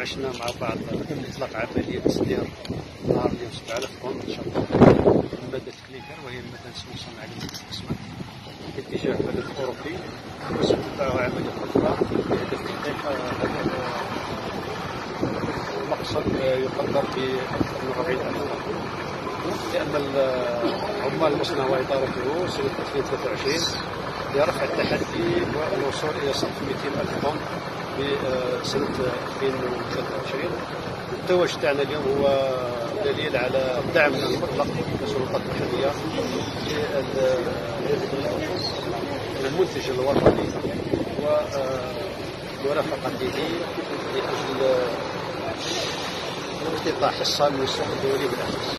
عشنا مع بعض اطلاق عمليه تصدير نهار اليوم 7000 طن ان شاء الله من ماده كليكر، وهي الماده المصنعه على ماده الاسمنت باتجاه البلد الاوروبي، وستتبعها عمليه اخرى بهدف تحقيق مقصد يقدر باكثر من 40,000 طن، لان عمال المصنع وادارته سنه 2023 لرفع التحدي والوصول الى سقف 200,000 طن بسنه 2023. التواجد تاعنا اليوم هو دليل على دعمنا المطلق كسلطات محليه للمنتج الوطني ومرافقته لاجل اقتطاع حصه من السوق الدولي بالاساس.